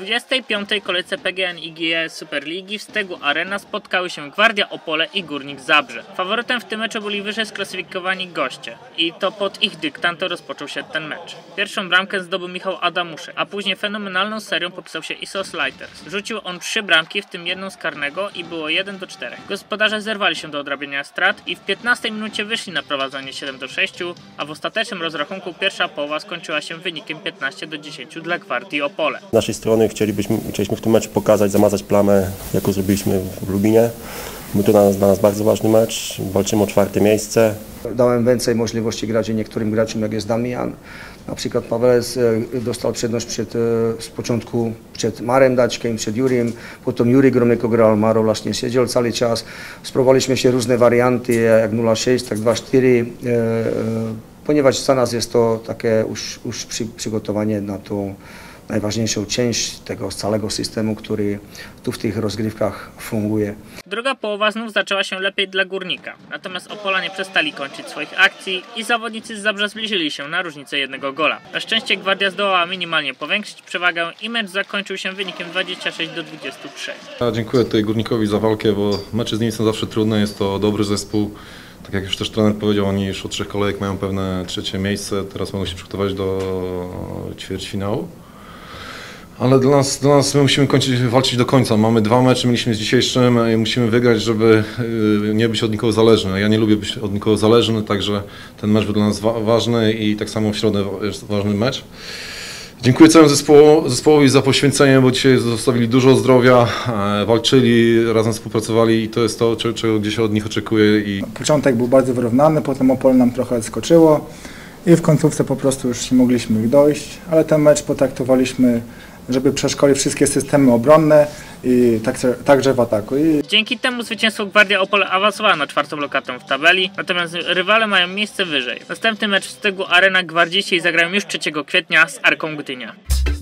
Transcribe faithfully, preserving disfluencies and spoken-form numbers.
dwudziestej piątej kolejce P G N I G E Superligi w Stegu Arena spotkały się Gwardia Opole i Górnik Zabrze. Faworytem w tym meczu byli wyżej sklasyfikowani goście i to pod ich dyktando rozpoczął się ten mecz. Pierwszą bramkę zdobył Michał Adamuszek, a później fenomenalną serią popisał się Isos Lighters. Rzucił on trzy bramki, w tym jedną z karnego i było jeden do czterech. Gospodarze zerwali się do odrabiania strat i w piętnastej minucie wyszli na prowadzenie siedem do sześciu, a w ostatecznym rozrachunku pierwsza połowa skończyła się wynikiem piętnaście do dziesięciu dla Gwardii Opole. Z naszej strony chcielibyśmy, chcieliśmy w tym meczu pokazać, zamazać plamę, jaką zrobiliśmy w Lubinie. Był to dla nas, dla nas bardzo ważny mecz, walczymy o czwarte miejsce. Dałem więcej możliwości grać niektórym graczom, jak jest Damian. Na przykład Pawelec dostał przedność przed, z początku przed Marem Daćkiem, przed Juriem, potem Juri Gromyko grał, Maro właśnie siedział cały czas. Spróbowaliśmy się różne warianty, jak nula sześć, tak dwa cztery, ponieważ za nas jest to takie już, już przy, przygotowanie na tą najważniejszą część tego całego systemu, który tu w tych rozgrywkach funguje. Druga połowa znów zaczęła się lepiej dla Górnika, natomiast Opolanie przestali kończyć swoich akcji i zawodnicy z Zabrza zbliżyli się na różnicę jednego gola. Na szczęście Gwardia zdołała minimalnie powiększyć przewagę i mecz zakończył się wynikiem dwadzieścia sześć do dwudziestu trzech. Ja dziękuję tutaj Górnikowi za walkę, bo mecze z nimi są zawsze trudne, jest to dobry zespół. Tak jak już też trener powiedział, oni już od trzech kolejek mają pewne trzecie miejsce, teraz mogą się przygotować do ćwierćfinału. Ale dla nas, dla nas my musimy kończyć, walczyć do końca. Mamy dwa mecze, mieliśmy z dzisiejszym i musimy wygrać, żeby nie być od nikogo zależny. Ja nie lubię być od nikogo zależny, także ten mecz był dla nas wa ważny i tak samo w środę jest ważny mecz. Dziękuję całemu zespołu, zespołowi za poświęcenie, bo dzisiaj zostawili dużo zdrowia, walczyli, razem współpracowali i to jest to, czego gdzieś od nich oczekuję. I... Początek był bardzo wyrównany, potem Opole nam trochę odskoczyło i w końcówce po prostu już nie mogliśmy ich dojść, ale ten mecz potraktowaliśmy, żeby przeszkolić wszystkie systemy obronne i także, także w ataku. I... Dzięki temu zwycięstwu Gwardia Opole awansowała na czwartą lokatę w tabeli, natomiast rywale mają miejsce wyżej. Następny mecz w Stegu Arena gwardziści zagrają już trzeciego kwietnia z Arką Gdynia.